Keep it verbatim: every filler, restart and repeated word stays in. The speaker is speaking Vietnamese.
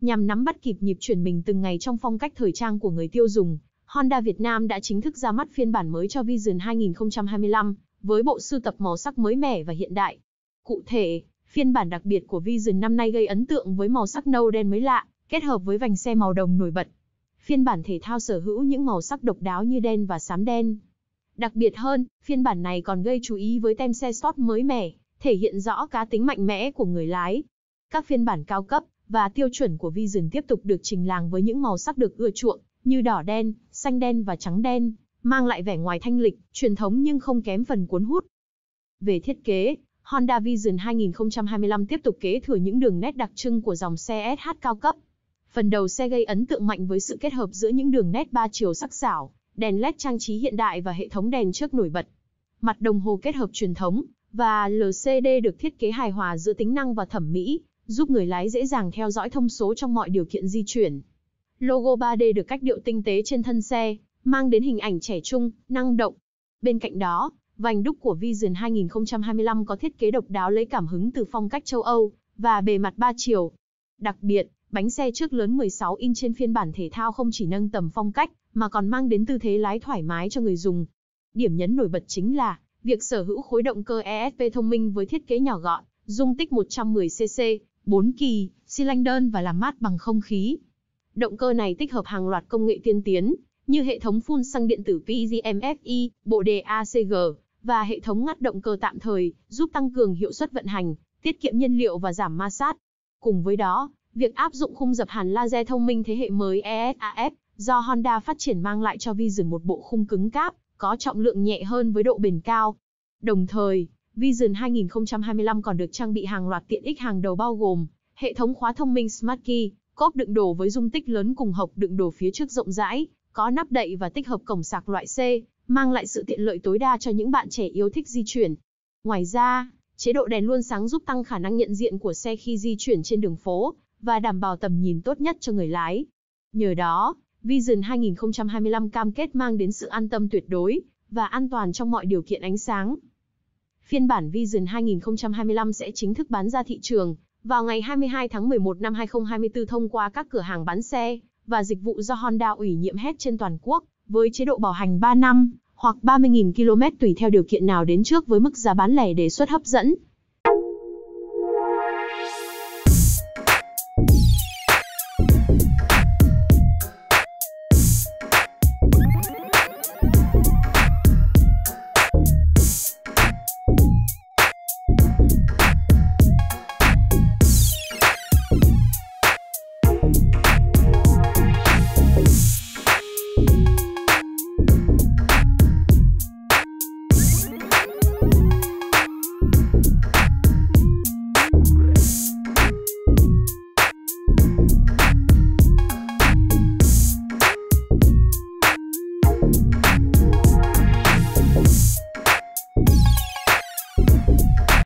Nhằm nắm bắt kịp nhịp chuyển mình từng ngày trong phong cách thời trang của người tiêu dùng, Honda Việt Nam đã chính thức ra mắt phiên bản mới cho Vision hai nghìn không trăm hai mươi lăm, với bộ sưu tập màu sắc mới mẻ và hiện đại. Cụ thể, phiên bản đặc biệt của Vision năm nay gây ấn tượng với màu sắc nâu đen mới lạ, kết hợp với vành xe màu đồng nổi bật. Phiên bản thể thao sở hữu những màu sắc độc đáo như đen và xám đen. Đặc biệt hơn, phiên bản này còn gây chú ý với tem xe Sport mới mẻ, thể hiện rõ cá tính mạnh mẽ của người lái. Các phiên bản cao cấp và tiêu chuẩn của Vision tiếp tục được trình làng với những màu sắc được ưa chuộng, như đỏ đen, xanh đen và trắng đen, mang lại vẻ ngoài thanh lịch, truyền thống nhưng không kém phần cuốn hút. Về thiết kế, Honda Vision hai nghìn không trăm hai mươi lăm tiếp tục kế thừa những đường nét đặc trưng của dòng xe ét hát cao cấp. Phần đầu xe gây ấn tượng mạnh với sự kết hợp giữa những đường nét ba chiều sắc sảo, đèn led trang trí hiện đại và hệ thống đèn trước nổi bật. Mặt đồng hồ kết hợp truyền thống và lờ xê đê được thiết kế hài hòa giữa tính năng và thẩm mỹ, giúp người lái dễ dàng theo dõi thông số trong mọi điều kiện di chuyển. Logo ba D được cách điệu tinh tế trên thân xe, mang đến hình ảnh trẻ trung, năng động. Bên cạnh đó, vành đúc của Vision hai nghìn không trăm hai mươi lăm có thiết kế độc đáo lấy cảm hứng từ phong cách châu Âu và bề mặt ba chiều. Đặc biệt, bánh xe trước lớn mười sáu inch trên phiên bản thể thao không chỉ nâng tầm phong cách mà còn mang đến tư thế lái thoải mái cho người dùng. Điểm nhấn nổi bật chính là việc sở hữu khối động cơ e ét pê thông minh với thiết kế nhỏ gọn, dung tích một trăm mười xê xê, bốn kỳ, xi lanh đơn và làm mát bằng không khí. Động cơ này tích hợp hàng loạt công nghệ tiên tiến, như hệ thống phun xăng điện tử pê giê em ép i, bộ đề a xê giê và hệ thống ngắt động cơ tạm thời, giúp tăng cường hiệu suất vận hành, tiết kiệm nhiên liệu và giảm ma sát. Cùng với đó, việc áp dụng khung dập hàn laser thông minh thế hệ mới e ét a ép do Honda phát triển mang lại cho Vision một bộ khung cứng cáp, có trọng lượng nhẹ hơn với độ bền cao. Đồng thời, Vision hai nghìn không trăm hai mươi lăm còn được trang bị hàng loạt tiện ích hàng đầu bao gồm hệ thống khóa thông minh Smart Key, cốp đựng đồ với dung tích lớn cùng hộc đựng đồ phía trước rộng rãi, có nắp đậy và tích hợp cổng sạc loại C, mang lại sự tiện lợi tối đa cho những bạn trẻ yêu thích di chuyển. Ngoài ra, chế độ đèn luôn sáng giúp tăng khả năng nhận diện của xe khi di chuyển trên đường phố và đảm bảo tầm nhìn tốt nhất cho người lái. Nhờ đó, Vision hai nghìn không trăm hai mươi lăm cam kết mang đến sự an tâm tuyệt đối và an toàn trong mọi điều kiện ánh sáng. Phiên bản Vision hai nghìn không trăm hai mươi lăm sẽ chính thức bán ra thị trường vào ngày hai mươi hai tháng mười một năm hai nghìn không trăm hai mươi tư thông qua các cửa hàng bán xe và dịch vụ do Honda ủy nhiệm hết trên toàn quốc, với chế độ bảo hành ba năm hoặc ba mươi nghìn ki lô mét tùy theo điều kiện nào đến trước với mức giá bán lẻ đề xuất hấp dẫn.